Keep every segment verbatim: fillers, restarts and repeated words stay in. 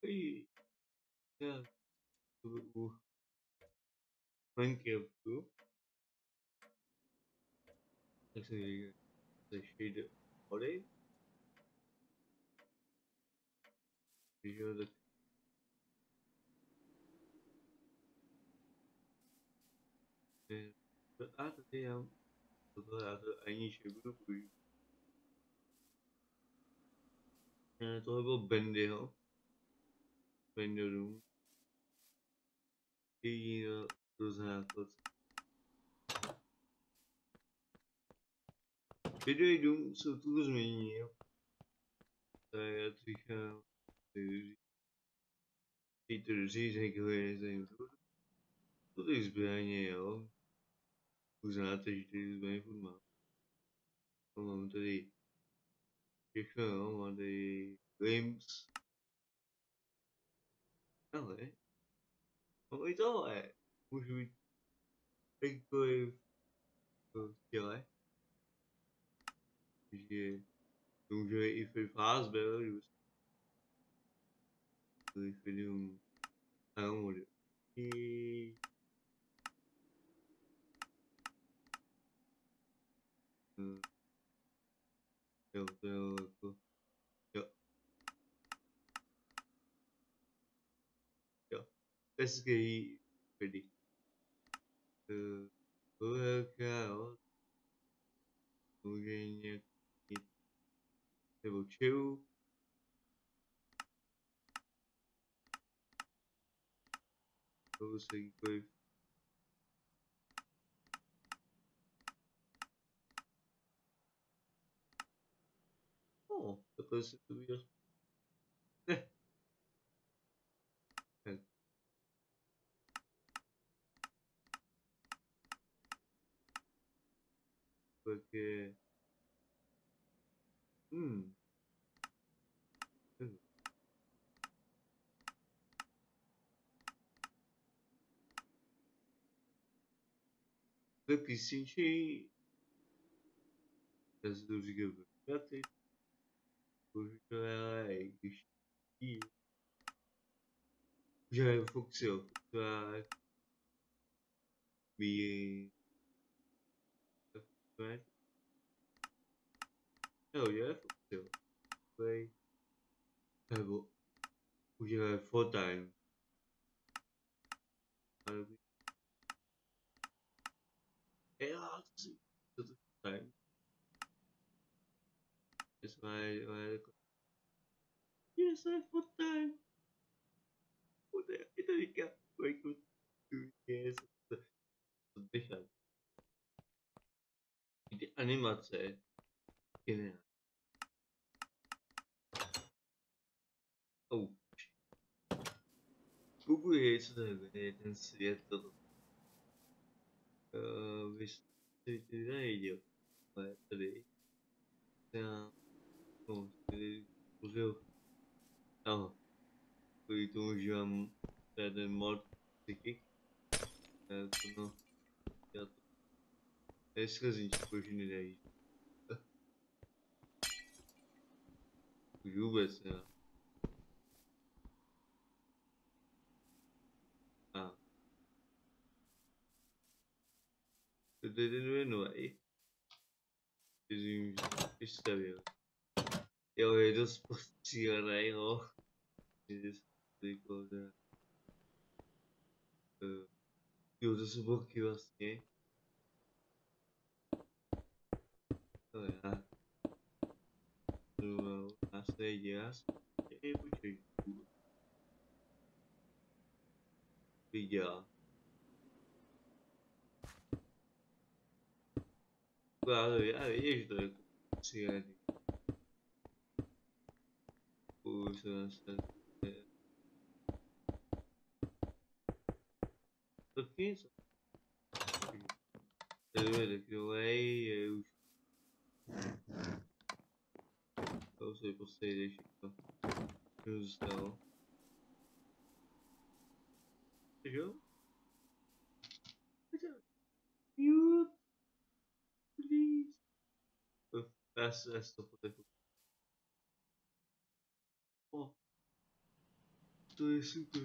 Aí, já o o Minecraft, essa cheio de olha video da ah, tem a doutorado aí chegou por é todo bender, bender um e dos ratos. Video um são todos meninos, é fica introduzir que é tudo tudo isso bem é ó os ratos de bem formado. Vamos ter que chamam de games. Não é? Então é. O juiz tem que é. Porque um jeito foi faz bem. Foi foi um amor. E eu eu eu eu esse que aí perdi. O cara o genio que level two. Eu sei que foi. Oh, depois você viu. Porque hum porque senti as duas gavetas. Já tem porque ela é que já aconteceu. Já vi. Right? Oh yeah, so play have we have four time. Yeah, this time. It's my my yes, I have four time. What the it didn't get wake up two years. Deixa. Animace. Yine. Oh. Google Earth da densidade uh, which radio but today uh, oh, museu oh, itu jam ada mod sedikit uh, kuno ya es kazin hoje nele juga sa ah didn't know eh is está bien eu eles postirei oh eles digo da eu desse pouco assim oh yeah so I say yes able to yeah. Claro, yeah, ești de țigani. Puxa, asta. Tot quinze. Ele que eu ei, eu. Eu sei você deixa eu. Então. Viu? You please. Essa essa poder. Oh. To je super.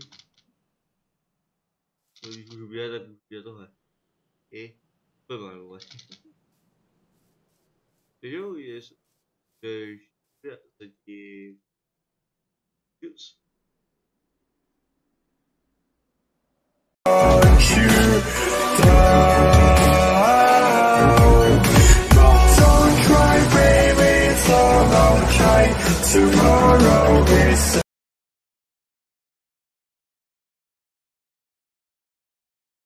No, když můžu běhat, tak můžu běhat tohle. I pomalovat. Jo, je super. Zatím. Yes. Tomorrow is